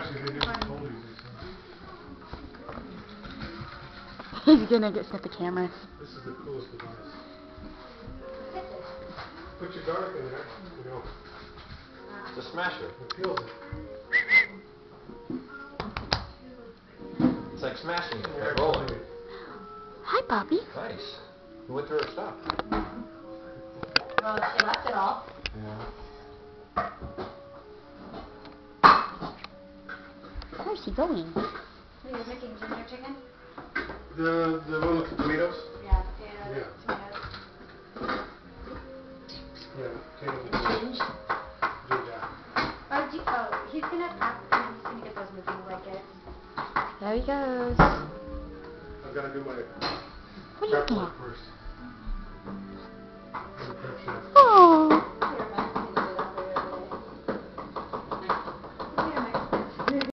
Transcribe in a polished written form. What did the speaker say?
He's gonna get set the camera. This is the coolest device. Put your garlic in there. You know. It's a smasher. It peels it. It's like smashing it, like rolling. Hi, Bobby. Nice. Who went through her stuff? Well, she left it all. Yeah. Where's he going? Are you making ginger chicken? The one with the tomatoes? Yeah, potatoes, Yeah. tomatoes. Yeah, potatoes and Ginger. ginger. Oh, he's gonna pack and he's gonna get those moving blankets. There he goes. I've got to do my What do you prep want? work first. Oh.